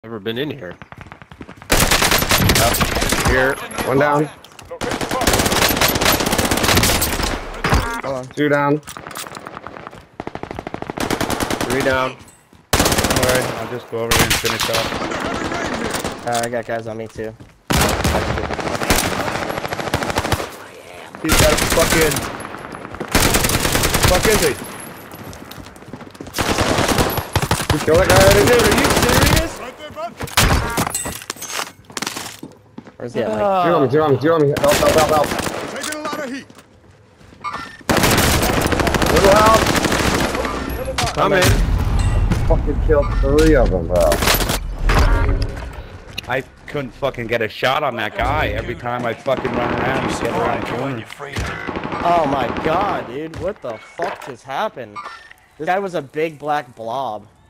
Never been in here. Here. One down. Hold on. 2 down. 3 down. Alright, I'll just go over here and finish off. I got guys on me too. He's got a fucking... Fuck is he? You kill that guy already? Dude, are you serious? Where's he at, Mike? Two on me. Help. Taking a lot of heat. Little help. Come in. Fucking killed 3 of them, bro. I couldn't fucking get a shot on that guy every time I fucking run around and get around the corner. Oh my god, dude. What the fuck just happened? This guy was a big black blob.